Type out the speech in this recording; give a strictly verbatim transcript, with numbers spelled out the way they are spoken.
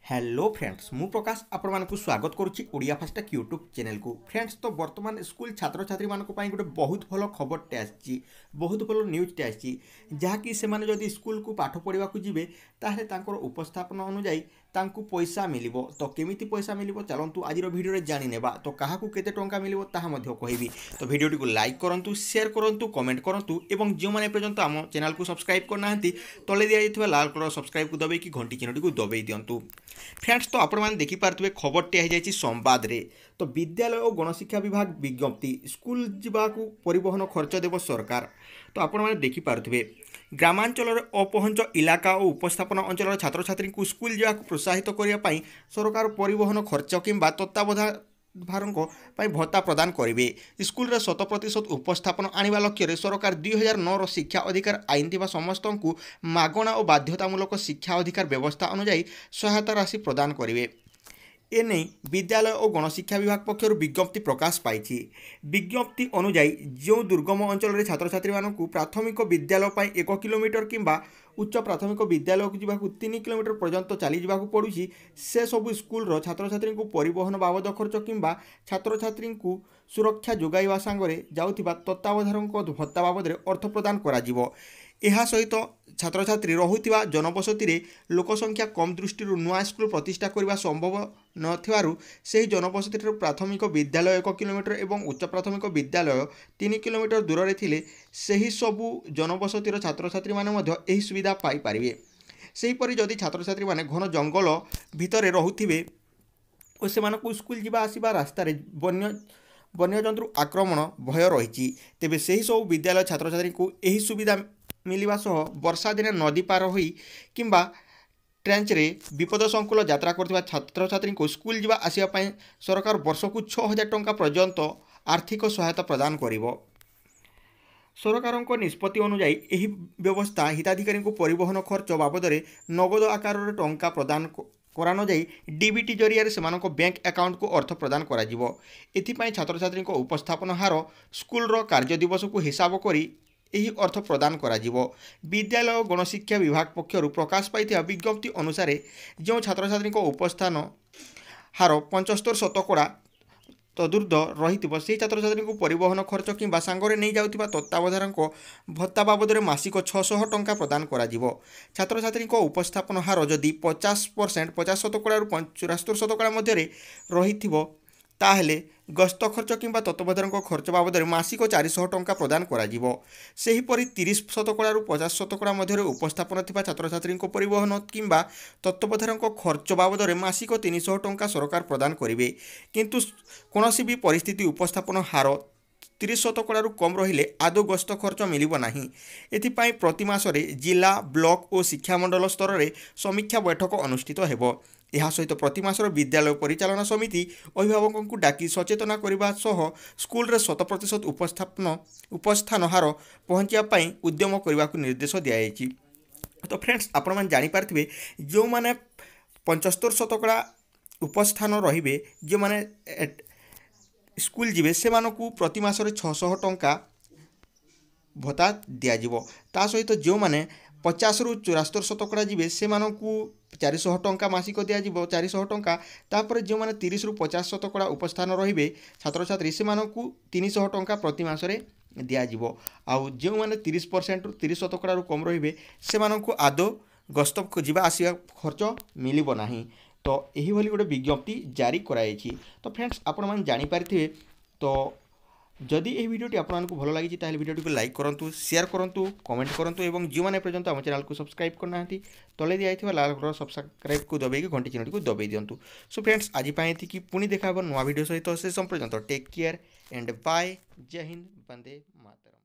Hello friends मु प्रकाश आपण मानकु स्वागत करुच्ची ओडिया फास्टैग यूट्यूब चैनल को। फ्रेंड्स तो वर्तमान स्कूल छात्र छात्री मानक पई गोटे बहुत भल खबर टे आछि, बहुत भल न्यूज टे आछि जहाँकि से माने जदि स्कूल को पाठ पढ़ा जिवे ताहे तांकर उपस्थापन अनुଯାयी तांकु पैसा मिलिबो। तो केमिति पैसा मिलिबो चलंतु आजिर वीडियो रे जानि नेबा। तो काहाकु केते टंका मिलिबो ताहा मध्य कहिबी। तो वीडियोटी को लाइक करंतु, शेयर करंतु, कमेंट करंतु एवं जो माने पर्यंत आम चैनल को सब्सक्राइब करनाहंती तले दिया जाइथिबा लाल कलर सब्सक्राइब को दबाई कि घंटी चिन्हटी को दबाई दियंतु। फ्रेंड्स तो आपण मैंने देखिपे खबरटे हो जाए संवाद रे। तो विद्यालय और गणशिक्षा विभाग विज्ञप्ति स्कूल जावाकू परिवहन खर्च देव सरकार। तो आपण मैंने देखिपे ग्रामांचल अपहंच इलाका और उपस्थापन अंचल छात्र छात्री को स्कूल जावाकू प्रोत्साहित करने सरकार परिवहन खर्च किंबा तत्वावधान भारंको पाई भत्ता प्रदान करेंगे। स्कूल रे शत प्रतिशत उपस्थापन आनिबा लक्ष्य सरकार दुई हजार नौ शिक्षा अधिकार आईन थिबा समस्त को मागणा और बाध्यतामूलक शिक्षा अधिकार व्यवस्था अनुଯାयी सहायता राशि प्रदान करेंगे। एने विद्यालय और गणशिक्षा विभाग पक्षर विज्ञप्ति प्रकाश पाई। विज्ञप्ति अनुଯାयी जो दुर्गम अंचल छात्र छात्री मानू प्राथमिक विद्यालय एक किलोमीटर किंबा उच्च प्राथमिक विद्यालय को जावाक तीन किलोमीटर पर्यंत चली जावाक पड़ुछि से सब स्कूल छात्र छात्री को परिवहन बाबद खर्च किंबा छात्र छात्री को सुरक्षा जोगाइवा सांगरे जाउथिबा तत्वावधान भत्ता बाबद अर्थ प्रदान करा जिवो। एहा सहित छात्र छात्री रहुथिबा जनबसती रे लोकसंख्या कम दृष्टि नुआ स्कूल प्रतिष्ठा करने संभव नथिबारु सेही जनबसती प्राथमिक विद्यालय एक किलोमीटर एवं उच्च प्राथमिक विद्यालय तीन किलोमीटर दूर रे थिले सेही सबु जनबसती छात्र छात्री माने मध्य एही सुविधा पाई पारिबे। सेहीपरि जदि छात्र छात्री माने घन जंगल भितरे रहुथिबे और सेमानकु स्कूल जिबा आसिबा रास्ता रे वन्य वन्यजंतु आक्रमण भय रही तेबे सेही सब विद्यालय छात्र छात्री को एही सुविधा मिलवा सह वर्षा दिन नदी पार होई किंबा ट्रेंच रे विपद संकुल यात्रा करथिबा छात्र छात्री को स्कूल जिबा आसिबा पई सरकार वर्ष को छह हजार टंका पर्यंत आर्थिक सहायता प्रदान करिवो। सरकार निष्पत्ति अनुଯାयी एही व्यवस्था हिताधिकारी को परिवहन खर्च बाबद नगद आकार टंका प्रदान करान जाई डीबीटी जरिया से बैंक अकाउंट को अर्थ प्रदान करा जिवो। एथिपाई छात्र छात्री को उपस्थापन हार स्कूल रो कार्य दिवस को हिसाब करी यही अर्थ प्रदान करा जिवो। विद्यालय और गणशिक्षा विभाग पक्षर प्रकाश पाई विज्ञप्ति अनुसार जो छात्र छात्री उपस्थान हार पचहत्तर शतकड़ा तदुर्ध रही से छात्र छात्री को परिवहन खर्च किंबा सांगरे नहीं जाउथिबा तत्वावधान भत्ता बाबद मासिक छःशह टंका प्रदान करा जिवो। छात्र छात्री उपस्थापन हार जदि पचास परसेंट पचास शतकड़ा चौरास्तर शतकड़ा मध्य रही ताहले गस्त खर्च किंबा तत्वावधान खर्च बाबद मासिक चारिशह टंका प्रदान करा जिवो। सेहीपरि तीस शतकड़ा पचास शतकड़ा मध्य उपस्थापन थिबा छात्र छात्री परिवहन किंबा तत्वावधान खर्च बाबद मासिक तीन सौ टंका सरकार प्रदान करेंगे। किंतु कोनोसी भी परिस्थिति उपस्थापन हार तीस शतकड़ा कम रहिले आदौ गस्त खर्च मिलिबो नाही। एथिपाई प्रति मासरे जिला ब्लॉक और शिक्षा मंडल स्तर में समीक्षा बैठक अनुष्ठित हेबो। यह सहित प्रति मासर विद्यालय परिचालना समिति अभिभावकों को डाकी सचेतना करने सह स्कूल रे शत प्रतिशत उपस्थापन उपस्थान हार पहुँचापी उद्यम करने को निर्देश दिखाई। तो फ्रेंड्स आपण मैंने जानीपारे जो मैंने पचहत्तर शतकड़ा उपस्थान रे जो मैंने स्कूल जीवे से मानकु प्रति मासरे छःशह टंका भत्ता दिज्व। ता सहित जो मैंने पचास रु चौरास्तर शतकड़ा जीवे से मानकु चारिशह टंका मासिक दिज्व चारिशह टंका। तापर जो मैंने तीस रु पचास शतकड़ा उपस्थान रे छात्र छात्री से मानकु तीन सौ टंका प्रति मासरे दिज्व। आउ जो मैंने तीस परसेंट तीस शतकड़ा कम रे से मानकु आदौ गस्त जावा आसिया खर्च मिलिबो नाही। तो यही भली गोटे विज्ञप्ति जारी कराई। तो फ्रेंड्स आपण मैंने जानीपारे तो जदि यह वीडियोटी आपको भल लगी ताहले वीडियोटी को लाइक करंतु, शेयर करंतु, कमेंट करंतु एवं जो मैंने पर्यंत आम चैनल को सब्सक्राइब करना तले दिखाई लाल कलर सब्सक्राइब को दबाई घंटी चिन्हटी को दबाई दिंतु। सो फ्रेंड्स आज कि पुणी देखा नुआ वीडियो सहित से पर्यंत टेक केयर एंड बाय। जय हिंद, वंदे मातरम।